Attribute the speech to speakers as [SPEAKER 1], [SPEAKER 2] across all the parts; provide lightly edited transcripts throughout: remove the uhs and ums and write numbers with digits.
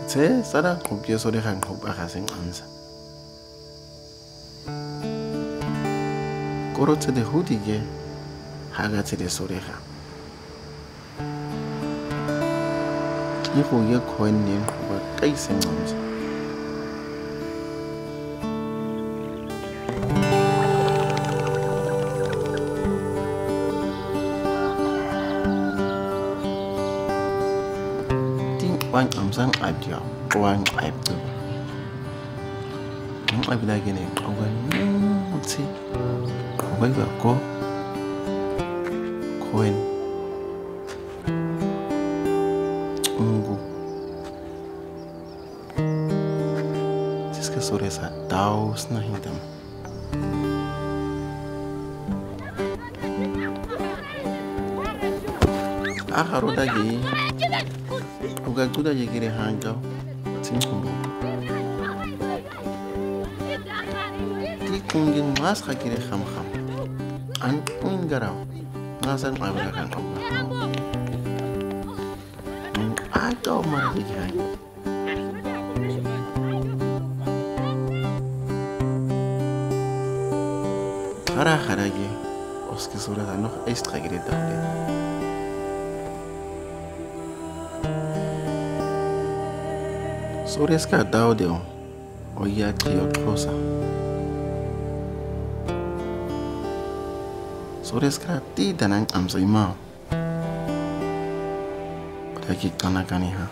[SPEAKER 1] Se sara kopie sore gang hopa ga seng ansa. Koro tse de hudige haga tse de sore ga. Ni go ye khonne go ka iseng ansa. Wang amsang adia, wang aibu. Aibu lagi ni, awan mutsi, awan berko, koin, ungu. Jiska sore sa taus na hitam. Akharu lagi. Uga kuda je kiri hanjau, singkumbu. Ti kungin mas ka kiri kham. An ungarau, ngasan abra kan abu. Atau mana je kiri. Khara ge, oski sura nog extra kiri dale. Soreska daudeo o ya kio trosa. Soreska ti danang amsa imao. Lagi kanakani ha.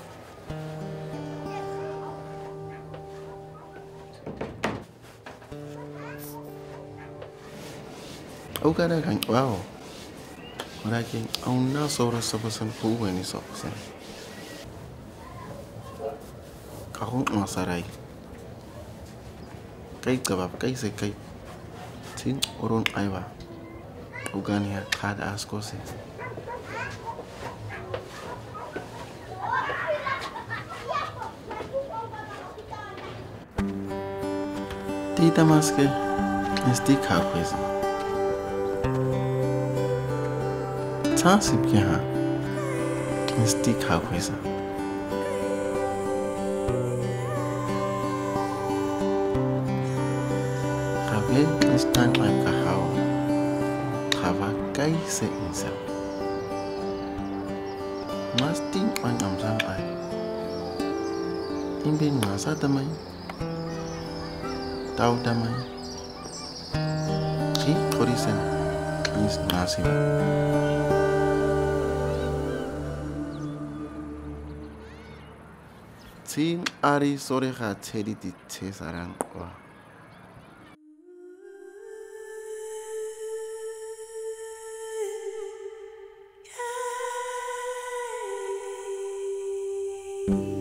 [SPEAKER 1] Au kada kan wow. Lagi au na sora sabasan kuwe ni sabasan. Kahong masarai. Kai kabab kai se kai. Tin oron aiwa. Ugania kada askose. Tita maske esti kakwesa. Tansip ya. Esti kakwesa. Instant like kahau kava kai se insa masting ang amsang ay imbin masa damay tau damay ki korisen is nasim sin ari sore ha cheri di sarang wa
[SPEAKER 2] Thank you.